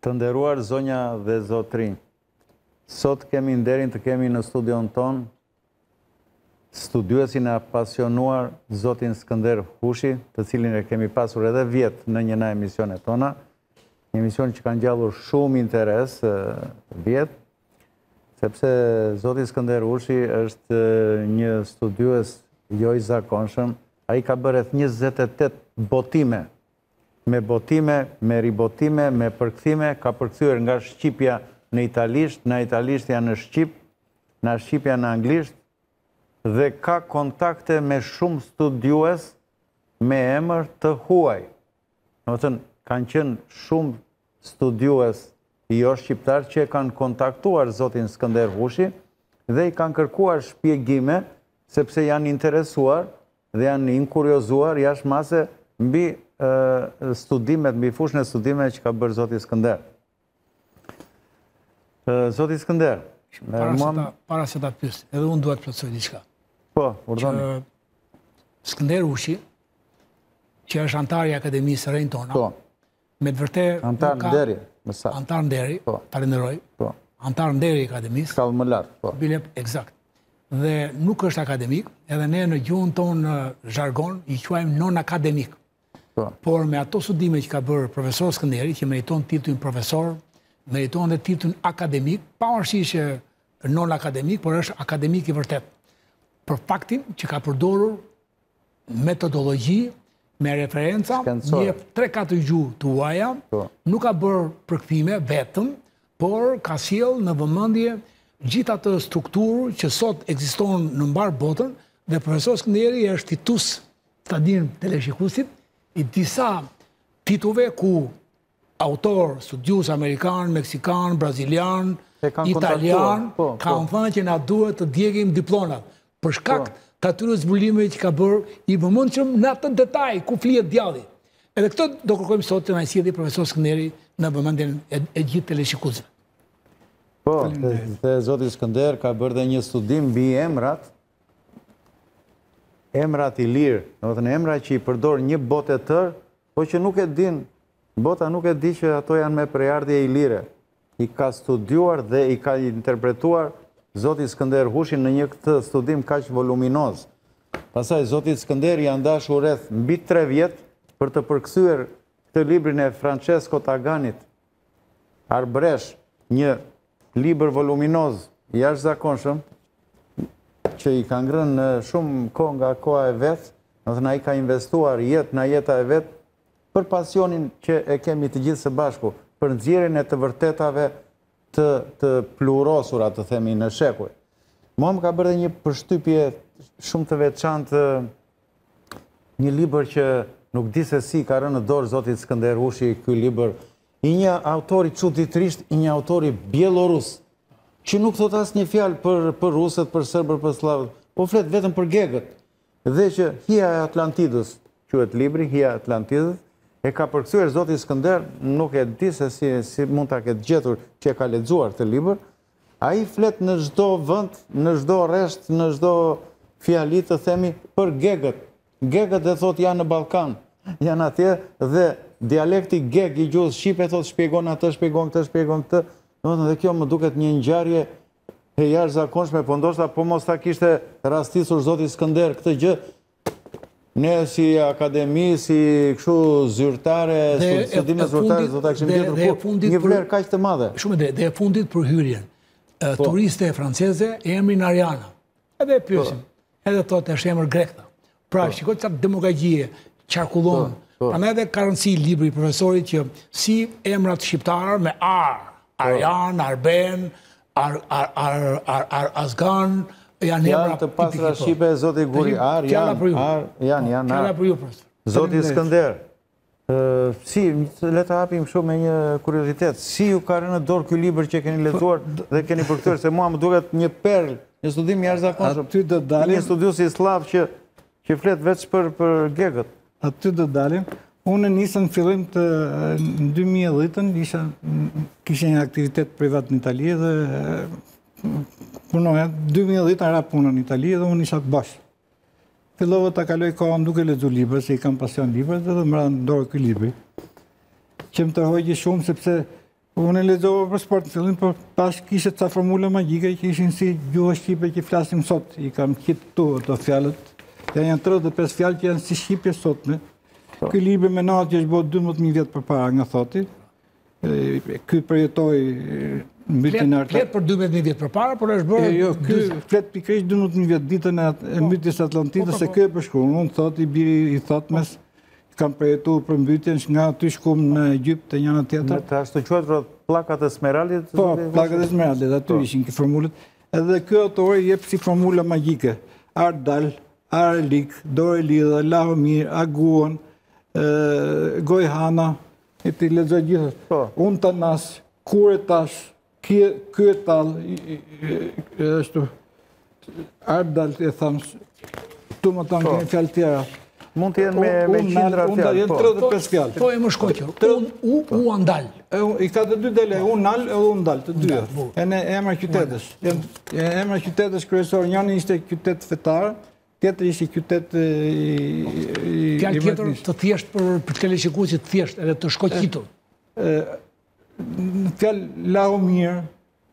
Të nderuar zonja dhe zotrinj, sot kemi nderin të kemi në studion ton studiuesin e apasionuar zotin Skënder Hushi, të cilin e kemi pasur edhe vjet në një nga emisionet tona, një emision që kanë gjallur shumë interes vjet, sepse zoti Skënder Hushi është një studiues jo i zakonshëm. Ai ka bërë 28 botime, me botime, me ribotime, me përkthime, ka përkthyer nga shqipja në italisht, nga italishtja në shqip, nga shqipja në anglisht, dhe ka kontakte me shumë studiues me emër të huaj. Në të thënë, kanë qenë shumë studiues jo shqiptar që kanë kontaktuar zotin Skënder Hushi dhe i kanë kërkuar shpjegime sepse janë interesuar dhe janë inkuriozuar jashtë mase mbi studimet, mbi fushën e studimeve që ka bërë zoti Skënder. Zoti Skënder, para se ta pyes, edhe unë dua të plotësoj diçka. Po, urdhoni. Skënder Hushi, që është antar i Akademisë Rejnë tona, Po. me të vërtetë Antar nderi, më sa. Antar nderi, Po. falenderoj. Po. Antar nderi i Akademisë. Shkallë më lart, po. Bile, eksakt. Dhe nuk është akademik, edhe ne në gjuhën tonë në zhargon i quajmë non-akademik. Po. Por me ato studime që ka bërë profesor Skënderi, që meriton titullin profesor, meriton dhe titullin akademik, pavarësisht që non-akademik, por është akademik i vërtet. Për faktin që ka përdorur metodologji me referenca, një 3-4 gjuhë të huaja, nuk ka bërë përkthime vetëm, por ka sjell në vëmendje gjithë atë strukturë që sot ekziston në mbar botën, dhe profesor Skënderi është fitus, ta dinë teleshikuesit, i disa titujve ku autor, studius amerikan, meksikan, brazilian, italian, kanë thënë që na duhet të djegim diplonat, për shkak të atyre zbulimeve që ka bërë i vëmendshëm në atë detaj ku flihet djalli. Edhe këtë do kërkojmë sot të na sjellë profesor Skënderi në vëmendjen e gjithë teleshikuesve. Po, dhe zoti Skënder ka bërë dhe një studim mbi emrat i lirë, do të thënë emra që i përdor një botë e tërë, po që nuk e din, bota nuk e di që ato janë me prejardhje i lire. I ka studiuar dhe i ka interpretuar zoti Skënder Hushi në një këtë studim kaq voluminoz. Pastaj zoti Skënder janë dashur rreth mbi 3 vjet për të përkthyer këtë librin e Francesco Taganit, Arbresh, një libër voluminoz jashtëzakonshëm, që i ka ngrënë shumë kohë nga koha e vetë, do të thënë ai ka investuar jetë nga jeta e vetë për pasionin që e kemi të gjithë së bashku, për nxjerrjen e të vërtetave të plurosura, të themi, në shekuj. Mua më ka bërë një përshtypje shumë të veçantë, një libër që nuk di se si ka rënë në dorë zotit Skënder Hushi, ky libër, i një autori çuditërisht, i një autori bielorus, që nuk thot asnjë fjalë për rusët, për serbër, për slavët, po flet vetëm për gegët. Dhe që Hija e Atlantidës, quhet libri, Hija e Atlantidës, e ka përkthyer zoti Skënder, nuk e di se si mund ta ketë gjetur që e ka lexuar këtë libër. Ai flet në çdo vend, në çdo rresht, në çdo fjali të themi për gegët. Gegët e thot janë në Ballkan, janë atje dhe dialekti geg i gjuhës shqipe thot shpjegon atë, shpjegon këtë, shpjegon këtë. Dhe kjo më duket një ngjarje e jashtëzakonshme, po ndoshta po mos ta kishte rastisur zoti Skënder këtë gjë, ne si akademi, si kështu zyrtare, studime zyrtare, do ta kishim gjetur një vlerë kaq të madhe. Shumë dhe e fundit për hyrjen. Turiste franceze e emrin Ariana. Edhe e pyesim. Edhe thotë është emër grek. Pra, shikoj çfarë demagogjie qarkullon. Prandaj edhe ka rëndësi libri i profesorit që si emrat shqiptar me Arjan, Arben, Azgan, janë emra të pastra shqipe, zoti Guri, janë. Zoti Skënder, si, le të hapim shumë me një kuriozitet, si ju ka rënë në dorë ky libër që keni lexuar dhe keni përkthyer, se mua më duket një perl, një studim jashtëzakonshëm. Një studius i slav që flet vetëm për gegët. Aty do dalim. Unë nisën fillim në 2010, kisha një aktivitet privat në Itali dhe punoja. 2010 ara punën në Itali dhe unë isha të bashkë. Fillova ta kaloj kohën duke lexuar libra, se i kam pasion librat dhe më ra në dorë ky libri. Që më tërhoqi shumë sepse Unë e lexova për sport në fillim, por pas kishte ca formula magjike që ishin si gjuha shqipe që flasim sot. I kam këtu ato fjalët. Janë 35 fjalë që janë si shqipje sotme. Ky libër me natë që është bërë 12.000 vjet përpara nga thoti. Ky përjetoi mbytjen e Flet për 12.000 vjet përpara, por është bërë jo, ky flet pikërisht 12.000 vjet ditën e mbytjes Atlantidës, se ky e përshkruan. Unë thoti biri i thotmes kam përjetuar për mbytjen nga aty shkum në Egjipt te njëra tjetër. Të ashtu quhet pllakat e Smeraldit? Po, pllakat e Smeraldit, aty ishin këto formulat. Edhe ky autor jep si formula magjike. Ardal, Arelik, Dore Lidha, Lahomir, Aguon, Gojhana, e ti lexoj gjithë. Unë të nas, kur e tash, ky e tall, ashtu Ardal e tham, tu më tonë një fjalë tjera. Mund të jenë me qindra fjalë. Unë janë 35 fjalë. Po e më shkoqur. U andal. I ka të dy dele, unë nal edhe unë ndal, të dyja. E në emra qytetës. Emra qytetës kryesor, njëri ishte qytet fetar, tjetri ishte qytet i fjalë tjetër të thjesht për të shikuar të thjesht edhe të shkoqitur. Fjalë Lahomir,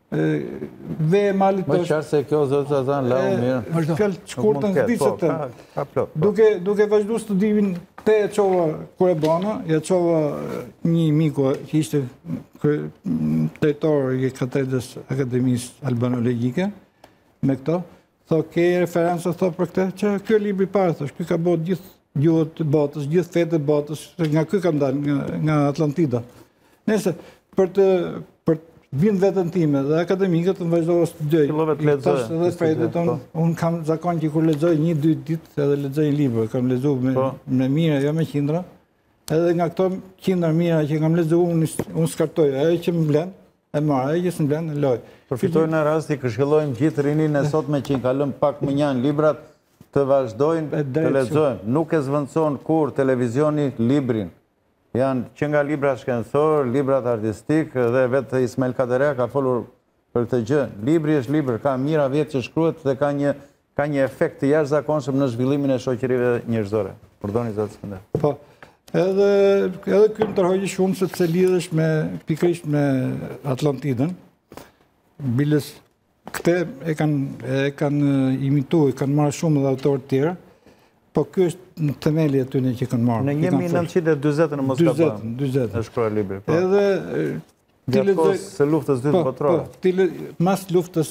ve e malit më qartë se kjo zot Zazan Lahomir. Fjalë shkurtën s'di se duke vazhduar studimin te e çova kur e bana, ja çova një miku që ishte drejtor i katedrës Akademisë Albanologjike me këto. Tho, ke referencë thot për këtë, që ky libri i parë thosh, ky ka bërë gjithë gjuhët të botës, gjithë fetë të botës, nga ky kam dalë nga Atlantida. Nëse për të vinë vetën time dhe akademikët të vazhdova studioj. Fillove të lexoje. Tash edhe Fredit, unë kam zakon që kur lexoj 1-2 ditë edhe lexoj një libër, kam lexuar me mira, jo me qindra. Edhe nga këto qindra mira që kam lexuar unë skartoj, ajo që më blen, e marr, ajo që s'm blen, e loj. Përfitojnë në rasti, këshillojmë gjithë rinin e sotme që i kalëm pak më njanë librat të vazhdojnë të lexojnë. Nuk e zvendëson kur televizioni librin. Janë që nga libra shkencor, librat artistik dhe vetë Ismail Kaderea ka folur për këtë gjë. Libri është libër, ka mira vjetë që shkruhet dhe ka një efekt të jashtëzakonshëm në zhvillimin e shoqërive njerëzore. Pardoni zot Skënder. Po. Edhe ky më tërhoqi shumë sepse lidhesh pikërisht me Atlantidën. Biles këte e kanë imituar, kanë marrë shumë dhe autorë tjerë, po kjo është në themeli aty që kanë marrë. Në 1920 në Moskva. 20 e shkruar libri. Edhe gjatë kohës së luftës dytë botërore. Mas luftës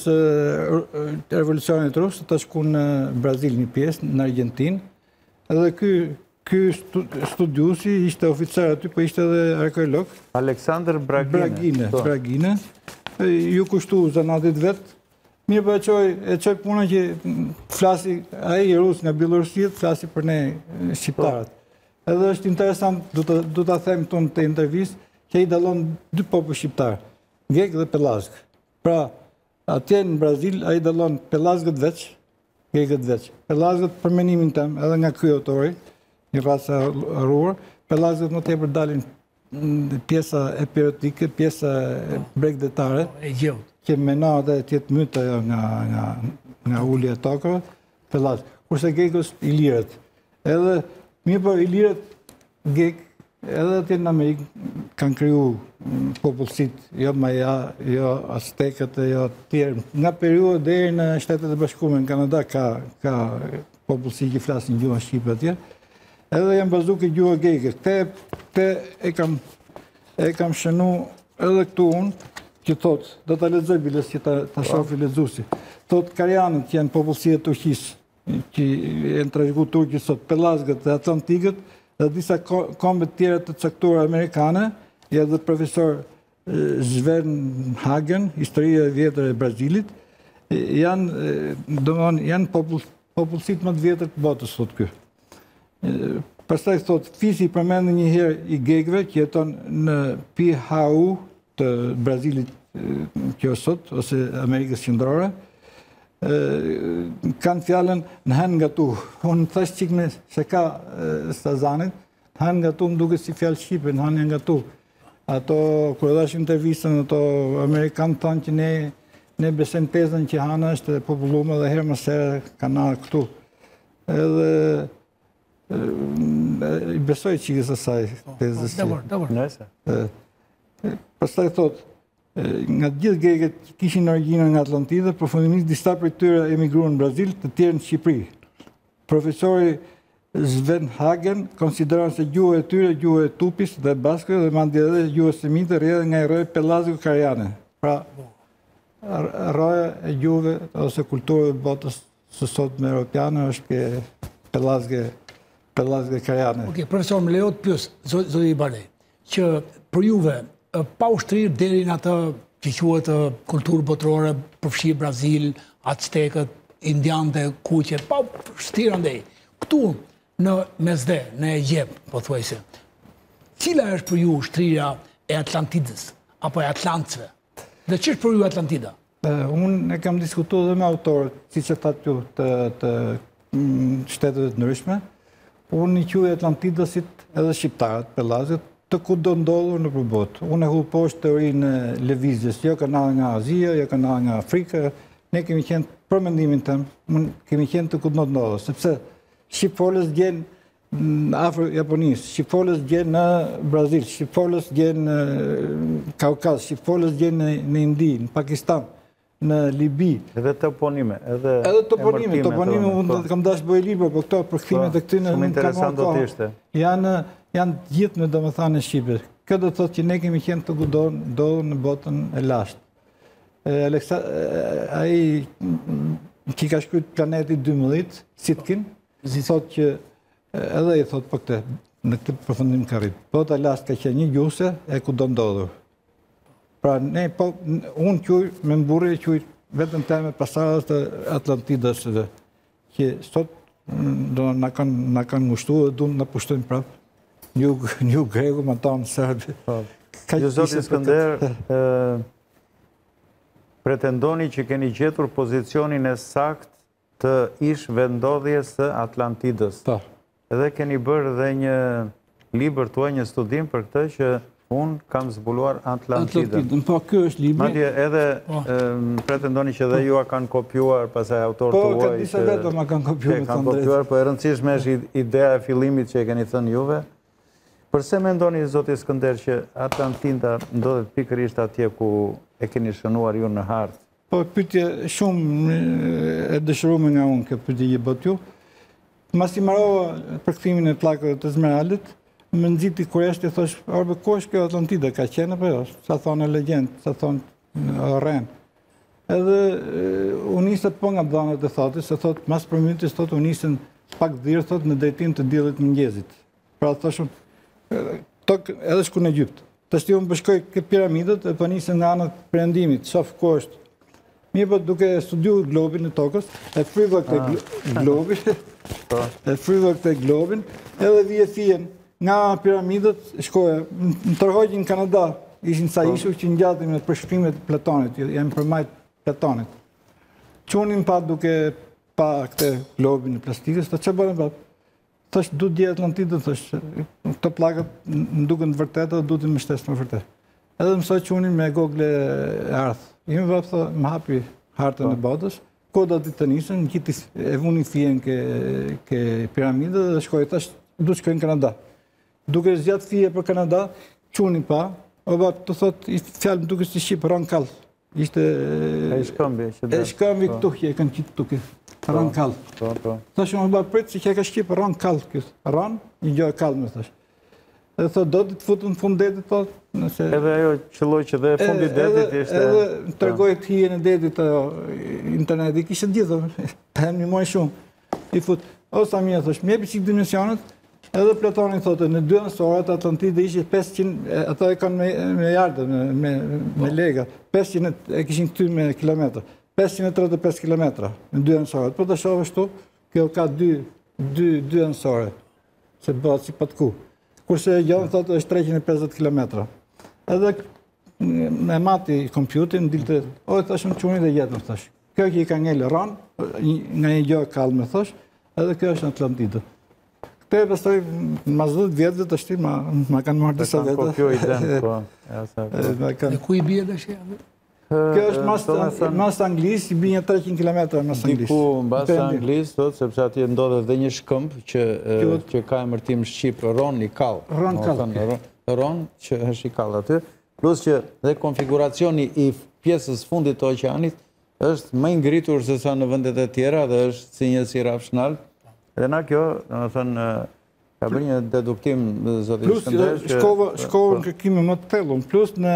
revolucionit rus, të shku në Brazil një pjesë, në Argentinë, edhe ky studiusi ishte oficer aty, po ishte edhe arkeolog. Aleksandr Bragine. Bragine. Ju kushtu zanatit vetë. Mirë për e qoj puna që flasi, a i rus nga Bielorusit, flasi për ne shqiptarët. Edhe është interesant, du të them tonë të intervjist, që i dalon dy popë shqiptarë, Gek dhe Pelazg. Pra, atje në Brazil, a i dalon Pelazgët veç, Gekët veç. Pelazgët për menimin tem, edhe nga kjo autori, një rasa rruar, Pelazgët më tepër dalin pjesa epirotike, pjesa bregdetare, që mena dhe tjetë mytë nga uli e tokëve, Pelazg. Kurse Gekës Ilirët. Edhe, mirë për Ilirët, Gek, edhe atje në Amerikë kanë kriju popullësit, jo Maja, jo Aztekët, jo tjerë. Nga periudhë deri në Shtetet e Bashkuara, në Kanada ka popullësi që flasin gjuhën shqipe atje. Edhe janë bazu këtë gjuhë Gekës. Te e kam shënu edhe këtu unë, që thotë, do të lexoj biles që ta shofi lexuesi. Thotë Karjanët që janë popullësia e Turqisë, që janë trashëgu turqë sot, Pelazgët dhe Atlantikët, dhe disa kombe tjera të caktuara amerikane, ja dhe profesor Zvern Hagen, historia e vjetër e Brazilit, janë popullësit më të vjetër të botës, thotë ky. Pastaj thotë, Fisi përmendë një herë i Gekëve, që jeton në Piauí të Brazilit kjo sot, ose Amerikës Qendrore, kanë fjallën në hen nga tu. Unë thash qikme se ka Stazanit, në hen nga tu më duke si fjallë Shqipe, në hen nga tu. Ato, kërë dash intervjistën, ato Amerikanë thonë që ne besem tezën që Hana është popullume dhe herë mësere kanë arë këtu. Edhe i besoj qikës asaj tezës. Dabor. Nëse. Pastaj thot, nga të gjithë grekët që kishin origjinën nga Atlantida, përfundimisht disa prej tyre emigruan në Brazil, të tjerë në Shqipëri. Profesori Sven Hagen konsideron se gjuhë e tyre, gjuhë e tupis dhe baskëve dhe mandje edhe gjuhë semite rrjedhë nga i roja pelazgo-kariane. Pra, roja e gjuhëve ose kulturëve botës së sotme europiane është ke pelazgo-kariane. Okej, profesor, më lejo të pyes, zoti Balej, që për juve pa ushtrirë deri në atë që quhet kulturë botërore, përfshi Brazil, Aztekët, Indianët, kuqet, pa ushtrirë andej. Këtu në Mesdhe, në Egjip, po thuajse. Cila është për ju ushtrirja e Atlantidës apo e Atlantëve? Dhe ç'është për ju Atlantida? Unë e kam diskutuar edhe me autorët, siç e thatë ju, të shteteve të ndryshme. Unë i quaj Atlantidasit edhe shqiptarët, pellazët, të kudo ndodhur në përbot. Unë e hull poshtë teorinë e lëvizjes, jo kanale nga Azia, jo kanale nga Afrika. Ne kemi qenë, për mendimin tëm, kemi qenë të kudo ndodhur, sepse shqipfolës gjenë në Afro-Japonisë, shqipfolës gjenë në Brazil, shqipfolës gjenë në Kaukaz, shqipfolës gjenë në Indi, në Pakistan, në Libi. Edhe toponime. Edhe toponime, unë kam dash bëj libra, po këto përkthimet e këtyre shumë interesant do të ishte. Janë gjithë në domethënë Shqipërisë. Kjo do të thotë që ne kemi qenë të kudo ndodhur në botën e lashtë. Ai që ka shkruajtur Planeti 12, Sitkin, thotë që edhe i thotë për këtë, në këtë përfundim ka rritë. Bota e lashtë ka qenë një gjuhëse e kudo ndodhur. Pra ne unë quj me mburrje quj vetëm teme pasardhës të Atlantidës, që sot do na kanë ngushtuar dhe duan na pushtojnë prapë. Një greku më tonë serbi. Ju zoti Skënder, pretendoni që keni gjetur pozicionin e sakt të ish vendodhjes së Atlantidës. Edhe keni bërë dhe një libër tuaj, një studim për këtë që unë kam zbuluar Atlantidën. Po, kjo është libri. Madje edhe pretendoni që edhe ju a kanë kopjuar pasaj autor të uaj. Po, ka disa vetë ma kanë kopjuar. Kanë kopjuar, po e rëndësishme është ideja e fillimit që e keni thënë juve. Përse mendoni, zoti Skënder, që Atlantida ndodhet pikërisht atje ku e keni shënuar ju në hartë? Po, pyetje shumë e dëshiruar nga unë, kjo pyetje që bët ju. Masi marrova përkthimin e pllakave të Zmeralit, më nxiti kurreshti, thosh, orbe, ku është kjo Atlantida, ka qenë apo jo? Sa thonë legjend, sa thonë rren. Edhe u nisët po nga banët e thotit, se thot, mas përmytis, thot, u nisën pak dhirë, thot, në drejtim të diellit mëngjesit. Pra, thoshëm, edhe shku në Egypt. Të shti unë bëshkoj këtë piramidët e për nisën nga anët perëndimit, shof ku është. Mirë po duke studiu globin e tokës, e frydhë këtë globin, edhe vije thijen nga piramidët, shkoja, në tërhoqin në Kanada, ishin sa ishur që ngjatin me përshkrimet Platonit, janë përmajt Platonit. Qunin pa duke pa këtë globin e plastikës, të që bërën pa? Thësh, du dje Atlantidën, thësh, këto plakët në duken të vërtetë dhe du të më shtesë më vërtetë. Edhe mësoj qunin me Google e ardhë. Ime vëpë thë, më hapi hartën e botës, ko do të të nisën, në kiti e vunin fijen ke piramide dhe shkoj, thësh, du të shkoj në Kanada. Duke zjatë fije për Kanada, qunin pa, o bap, të thot, fjallë më duke si Shqipë, rënë kalë. Ishte... E shkëmbi. E shkëmbi këtu, e kanë qitë tuke. Rënë kalë. Thash, më ba pritë që ka Shqipë, rënë kalë këtë. Rënë, një gjë e kalë me thash. Edhe thot, do të të futu në fund detit, thot. Edhe ajo qëlloj që dhe fundi detit ishte... Edhe të tërgoj të hijen e detit internet, i kishtë gjithë, e më një moj shumë. I fut, o sa mje, thash, mjepi qikë dimensionet, edhe Platoni thotë, në 2 anësorat Atlantida ishte 500, ato e kanë me jardë, me lega, 500 e kishin këty me kilometra, 535 kilometra në 2 anësorat. Për të shohë shtu, kjo ka 2 anësore, se bëhat si patku. Kurse e gjohën thotë është 350 kilometra. Edhe me mati kompjutin, dilte, oj, thashëm qunit e jetën, thash. Kjo që i ka ngellë ranë, nga një gjohë kalme, thash, edhe kjo është Atlantida. Këte e pëstoj, mas 10 vjetëve të shti, ma kanë marrë disa vete. Po kjo i den, po. Në ku i bje dhe shë? Kjo është mas Anglisë, i bje 300 km mas Anglisë. Diku në bas Anglisë, sepse atje ndodhe dhe një shkëmp që ka emërtim Shqip, Ron i Kall. Ron Kall. Ron që është i Kall aty. Plus që dhe konfiguracioni I pjesës fundit të oqeanit është më I ngritur se sa në vendet e tjera dhe është si një si rafshnal. Dhe na kjo, domethënë, ka bërë një deduktim zoti Skënder që shkova në kërkime më të thellun. Plus në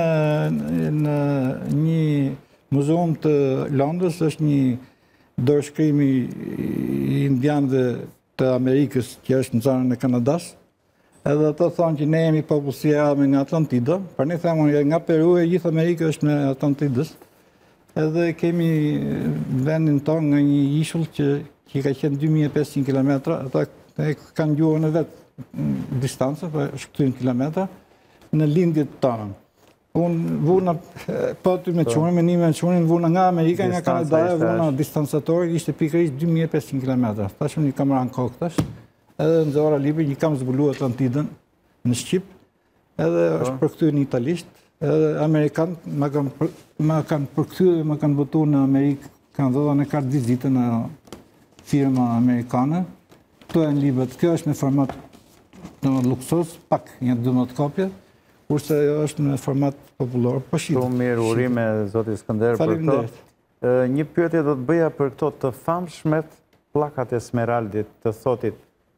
një muzeum të Londës është një dorëshkrimi I indianëve të Amerikës që është në zonën e Kanadas. Edhe ato thonë që ne jemi popullsia me nga Atlantida, për ne themon nga Peru e gjithë Amerika është me Atlantidës. Edhe kemi vendin tonë nga një ishull që ka qenë 2500 km, ata kanë gjuhë në vetë distancë, për shkëtyn kilometra, në lindjet tonë. Unë vuna, po të me qunë, me një me qunë, vuna nga Amerika, nga Kanada, vuna distancatori, ishte pikërisht 2500 km. Ta shumë një kamera në kokë tash, edhe në zora libri një kam zbulu Atlantidën në Shqip, edhe është përkëtyr në italisht, edhe Amerikanë ma kanë përkëtyr dhe ma kanë botu në Amerikë, kanë dhëdha në kartë vizite në firma amerikane, këto e në libët, kjo është me format në luksos, pak një 12 kopje, kurse është në format popullor, po shqipë. Shumë mirë urime, zoti Skënder, për këto. Një pyetje do të bëja për këto të famshmet plakat e Smeraldit, të thotit,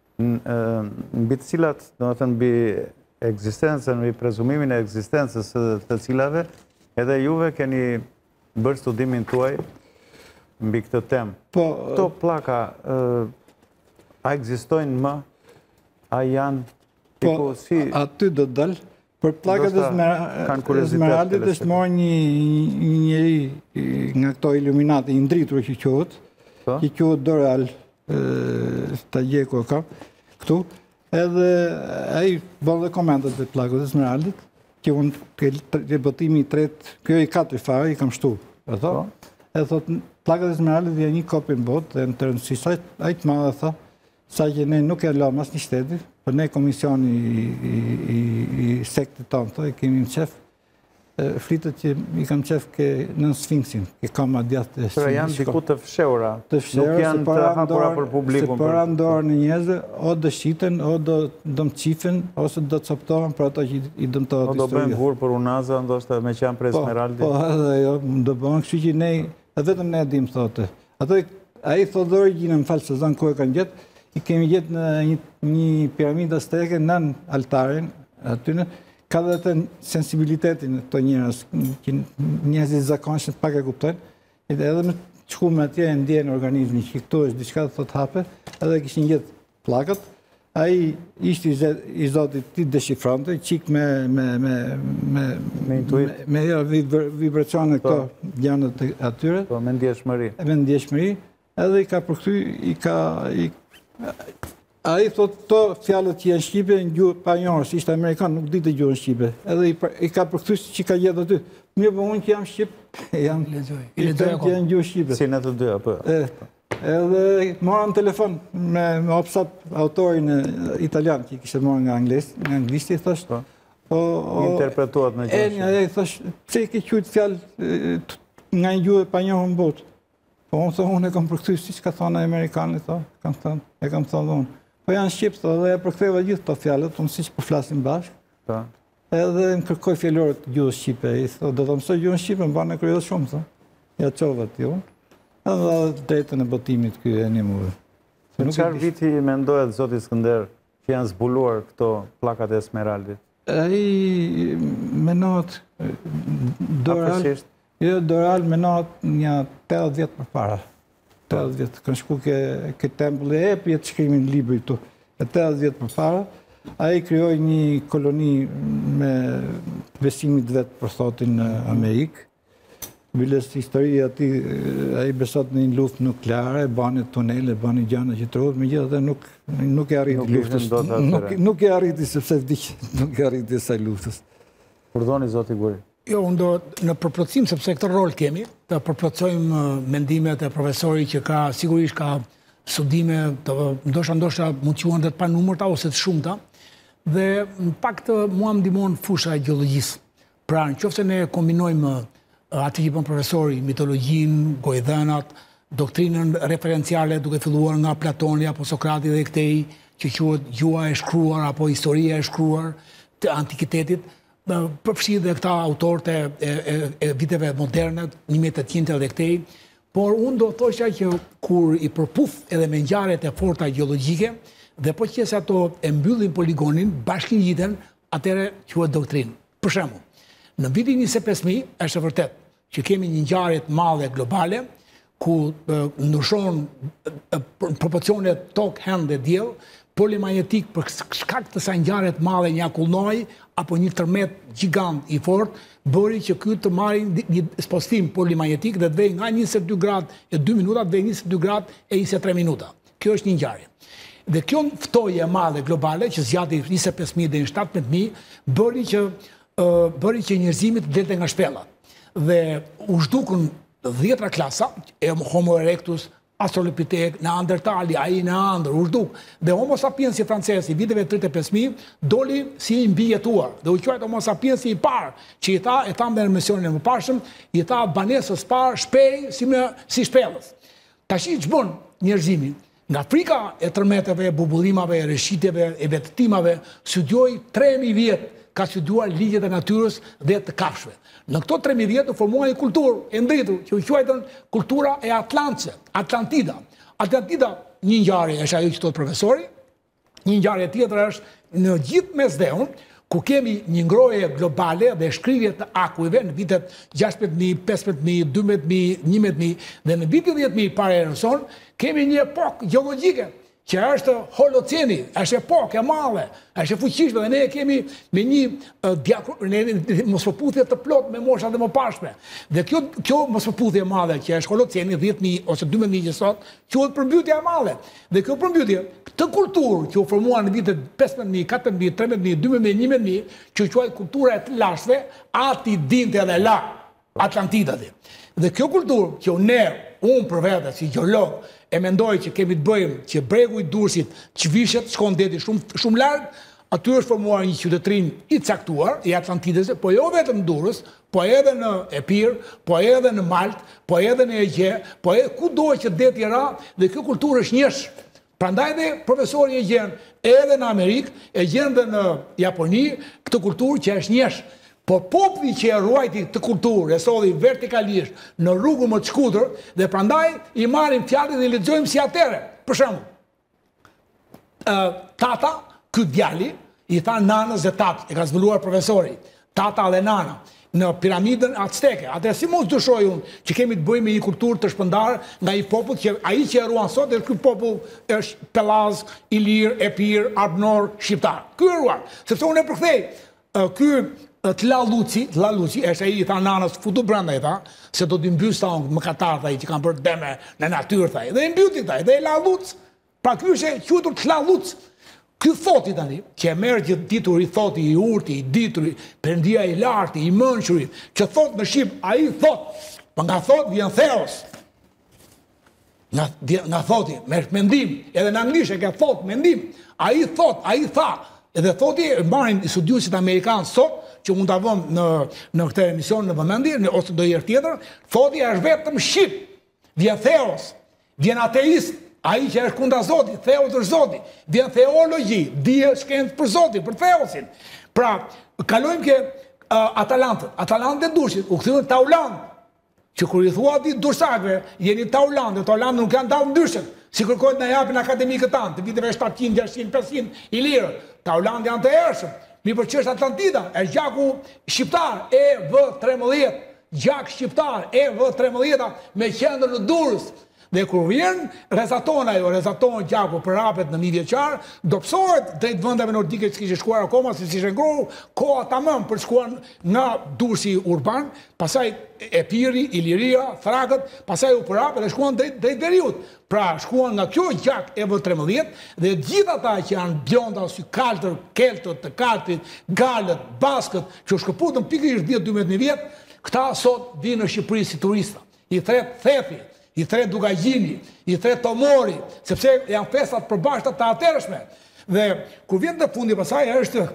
mbi të cilat, do të thënë, mbi ekzistencën, mbi prezumimin e ekzistencës të cilave, edhe juve keni bërë studimin tuaj mbi këtë temë. Këto plaka, a ekzistojnë më? A janë? Po, aty do të dalë. Për plakat e Smeraldit është marrë një njeri nga këto iluminati, I ndritur që quhet, që quhet Doral, ta gjeko ka, këtu, edhe ai bën dhe komentet të plakat e Smeraldit, që unë të botimi I tretë, kjo I 4 fare, I kam shtu, e thot, plakat e Smeraldit janë një kopje në botë, dhe në të rëndësisht, ai të madhe tha, sa që ne nuk e lëm as një shteti, për ne komisioni I sektit tonë, kemi në qef, fritët që I kam qef në Sfinksin, ke kama djatë të Pra janë diku të fshehura, nuk janë të hapura për publikun. Se për andorë në njëzë, o dë shiten, o do më qifen, ose do të coptohen për ato që I dëmtohet historia. O do bëjmë vurë për unaza, ndoshta me që janë prej Smeraldi. Po, edhe jo, do bëjmë, kështu që ne, vetëm ne dim, thote. A I thotë origjinën, më falë se zanë ku e kanë gjetë, I kemi gjetë në një piramidë azteke nën altarin, atyne, ka dhe të sensibilitetin të njërës, që njëzit zakonshën pak e kuptojnë, edhe me qku me atje e ndjenë organizmi, që këtu është diçka të thot hape, edhe kishin gjetë plakat, a I ishte I zotit ti deshifronte, qik me vibracione këto gjanët atyre. Po, me ndjeshmëri. Me ndjeshmëri, edhe I ka përkty, A I thot të fjalët që janë Shqipe në gjuhë pa njërës, ishte Amerikan, nuk ditë gjuhën Shqipe. Edhe I ka përkthys që ka gjetë aty. Mirë për unë që jam Shqip, jam I thëmë që janë gjuhë Shqipe. Si në të dy, apo? Edhe mora në telefon me opsat autorin italian, që I kishtë mora nga anglisht, I thosht. Interpretuat në gjashtë. I thosht, pse I ke qujtë fjalë nga një gjuhë pa njërën botë? Po unë e kam përkthyer siç ka thënë Amerikanët, e kam thënë unë. Po janë Shqip, dhe e përktheva gjithë këto fjalët, unë siç po flasim bashkë. Edhe më kërkoi fjalorët gjuhës Shqipe, I thotë, do të mësoj gjuhën Shqipe, më bën kurioz shumë, thonë. Ja çova ti unë. Edhe drejtën e botimit ky e nimur. Në çfarë viti mendohet zoti Skënder që janë zbuluar këto plakat e Smeraldit? Ai menohet Doral menohet një 80 vjet përpara. 80 vjet, kanë shku ke tempulli e pjetë shkrimin libri tu. 80 vjet përpara, ai krijoi një koloni me besimit vetë për thotin në Amerikë. Biles historia ati, ai besot në një luftë nukleare, bani tunele, bani gjana që të rodhë, me gjithë dhe nuk e arriti luftës. Nuk e arriti, sepse vdikë, nuk e arriti saj luftës. Urdhoni, zoti Guri. Jo, unë do në përplotësim, sepse këtë rol kemi, të përplotësojmë mendimet e profesori që ka, sigurisht ka studime, ndoshta mund të quhen dhe të panumërta ose të shumta, dhe në pak të mua më ndihmon fusha e gjeologjisë. Pra, nëse ne kombinojmë atë që bën profesori, mitologjinë, gojdhënat, doktrinën referenciale duke filluar nga Platoni apo Sokrati dhe këtej që quhet gjuha e shkruar apo historia e shkruar të antikitetit, përfshi dhe këta autorët e viteve moderne, 1800 dhe këtej, por unë do thosha që kur i përputh edhe me ngjarjet e forta gjeologjike, dhe po që ato e mbyllin poligonin, bashkëngjiten, atëre quhet doktrinë. Për shembull, në vitin 25000 është e vërtet që kemi një ngjarje të madhe globale, ku ndryshon proporcionet tokë, hend dhe diell, polimagnetik për shkak të kësaj ngjarje të madhe një akullnoi apo një tërmet gjigant i fortë, bëri që ky të marrë një spostim polimagnetik dhe të vej nga 22 gradë e 2 minuta të vej 22 gradë e 23 minuta. Kjo është një ngjarje. Dhe kjo ftoje e madhe globale që zgjati 25000 deri në 17000 bëri që njerëzimi të delte nga shpellat. Dhe u zhdukën 10 klasa, Homo erectus, Australopithecus, Neandertali, ai Neander, u zhduk. Dhe Homo sapiens i francez i viteve 35000 doli si i mbijetuar. Dhe u quajt Homo sapiens i parë, që e tha në emisionin e mëparshëm, i tha banesës parë shpej si shpellës. Tash ç'bën bën njerëzimi? Nga frika e tërmeteve, bubullimave, e reshitjeve, e vetëtimave, studioi 3000 vjet, ka studiuar ligjet e natyrës dhe të kafshëve. Në këto 3000 vjet u formua një kulturë e ndritur që u quajtën kultura e Atlantëse, Atlantida. Atlantida, një ngjarje është ajo që thotë profesori, një ngjarje tjetër është në gjithë Mesdheun, ku kemi një ngrohje globale dhe shkrirje të akujve në vitet 16000, 15000, 12000, 11000 dhe në vitin 10000 para erës sonë kemi një epokë gjeologjike që është Holoceni, është epokë e madhe, është e fuqishme dhe ne kemi me një mospërputhje të plot me moshat e mëparshme. Dhe kjo mospërputhje e madhe që është Holoceni 10.000 ose 12.000 që sot, quhet përmbytja e madhe. Dhe kjo përmbytje, këtë kulturë që u formua në vitet 15.000, 14.000, 13.000, 12.000, 11.000, që quhet kultura e të lashve, ati dinte edhe la Atlantidati. Dhe kjo kulturë që unë për vete si gjeolog e mendoj që kemi të bëjmë që bregu i Durrësit çvishet, shkon deti shumë larg, aty është formuar një qytetërim i caktuar, i Atlantidës, po jo vetëm në Durrës, po edhe në Epir, po edhe në Malt, po edhe në Egje, po edhe kudo që deti ra, dhe kjo kulturë është njësh. Prandaj dhe profesori e gjen edhe në Amerikë, e gjen dhe në Japoni, këtë kulturë që është njësh. Po populli që e ruajti këtë kulturë, e solli vertikalisht në rrugën më të shkutër, dhe prandaj i marrim fjalën dhe i lexojmë si atëre. Për shembull, tata, ky djali, i tha nanës dhe tatë, e ka zbuluar profesori, tata dhe nana, në piramidën azteke. Atë si mos dyshoj unë që kemi të bëjmë me një kulturë të shpërndarë nga një popull që ai që e ruan sot, dhe ky popull është Pellaz, Ilir, Epir, Arbnor, shqiptar. Ky e ruan, sepse unë e përkthej. Ky Tlaluci është ai i tha nanës futu brenda i tha se do t'i mbysh ta mëkatar tha i që kanë bërë deme në natyrë tha dhe i mbyti tha dhe i laluc. Pra ky është quhetur Tlaluc. Ky thoti tani që e merr gjithë titulli thoti i urti, i dituri, perëndia i lartë, i mençurit, që thot në shqip, ai thot, po nga thot vjen theos. Nga thoti, me mendim, edhe në anglisht e ka thot mendim. Ai thot, ai tha. Edhe thoti marrin studiuesit amerikanë sot, që mund ta vëm në këtë emision në vëmendje, ose do herë tjetër, thoti është vetëm shqip. Vjen theos, vjen ateist, ai që është kundra Zotit, theos është Zoti. Vjen theologji, dije shkencë për Zotin, për theosin. Pra, kalojmë ke Atalantët e Durrësit, u kthyen Taulant, që kur i thua ti dursakëve, jeni Taulant, dhe Taulant nuk janë dalë ndryshe. Si kërkojnë na japin akademikët tanë, të viteve 700, 600, 500 i lirë. Taulant janë të ershëm. Mi për që është Atlantida, është gjaku shqiptar, EV13, gjak shqiptar, EV13, me qendër në Durrës. Dhe kur vjen rezaton ajo, rezaton gjaku për rapet në 1000 vjeçar, do psohet drejt vendeve nordike që kishte shkuar akoma, se si ishte ngrohur, koha tamam për shkuar nga Durrësi urban, pastaj Epiri, Iliria, Thrakët, pastaj u përhap dhe shkuan drejt veriut. Pra shkuan nga kjo gjak EV13 dhe gjithë ata që janë blonda, sy kaltër, keltët, të kaltit, galët, baskët, që shkëputën pikërisht 10-12 vjet, këta sot vinë në Shqipëri si turista. I thret Thethi, i thret Dugagjini, i thret Tomori, sepse janë festat përbashkëta të atërshme. Dhe kur vjen në fundi pasaj është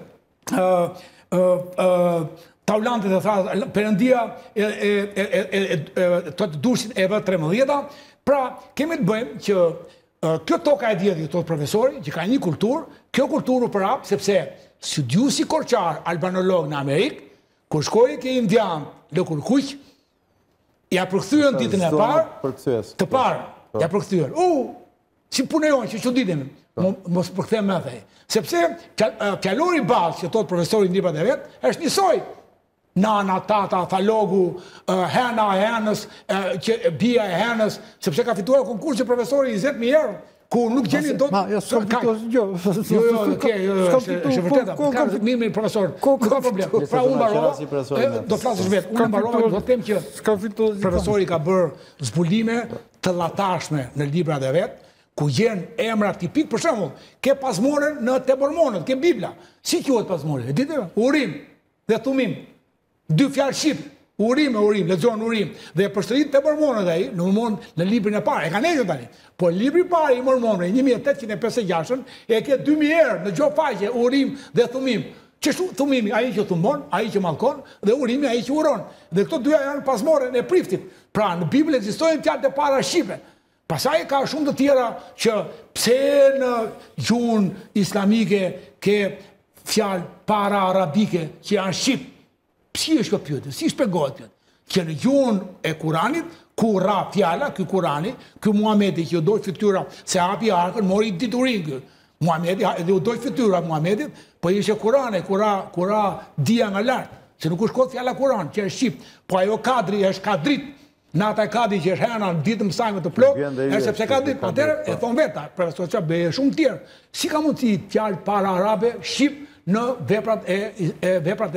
Taulantit e tha, perëndia të Durrësit EV13, pra kemi të bëjmë që Kjo toka e djetë, thotë profesori, që ka një kulturë, kjo kulturë u prap, sepse studiusi Korçar, albanolog në Amerikë, kur shkoi ke indian, lëkur kuq, ja përkthyen ditën e parë, të parë, ja përkthyen. Si punejon që çuditem, mos përkthem me atë. Sepse fjalori bazë që thotë profesori në librat e vet, është njësoj. Nana, tata, thalogu, hena e henës, bia e henës, sepse ka fituar konkursi profesori 20.000 euro, ku nuk gjeni do të... Ja, s'kam fituar gjë. Është vërteta, ka mirë profesor, nuk ka problem. Pra unë mbarova, do flasësh vetë, unë mbarova, do të them që profesori ka bërë zbulime të latashme në librat e vetë, ku jenë emra tipik, për shembull, ke pasmorën në Tebormonët, ke Bibla. Si quhet pasmorë? E ditë? Urim dhe Thumim. 2 fjalë shqip, urim, lexon urim, dhe e përsërit te mormonët ai, në librin e parë, e kanë hequr tani. Po libri i parë i mormonëve, 1856, e ke 2000 herë në çdo faqe, urim dhe Thumim. Çështu Thumimi, ai që thumon, ai që mallkon, dhe urimi ai që uron. Dhe këto dyja janë pasmorën e priftit. Pra në Bibël ekzistojnë fjalët e para shqipe. Pastaj ka shumë të tjera që pse në gjuhën islamike ke fjalë para arabike që janë shqip. Si është kjo pyetje? Si shpjegohet kjo? Që në gjuhën e Kuranit, ku ra fjala, ky Kurani, ky Muhamedi që u doj fytyra se hapi arkën, mori diturin ky. Muhamedi edhe u doj fytyra Muhamedit, po ishte Kurani, kura dia nga lart, se nuk është kot fjala Kuran, që është shqip, po ajo kadri është kadrit. Nata e kadri që është hena në ditë mësajme të plot, është sepse kadrit, atëherë e thon veta, për asociacion bëhe shumë tjerë. Si ka mundësi fjalë para arabe shqip në veprat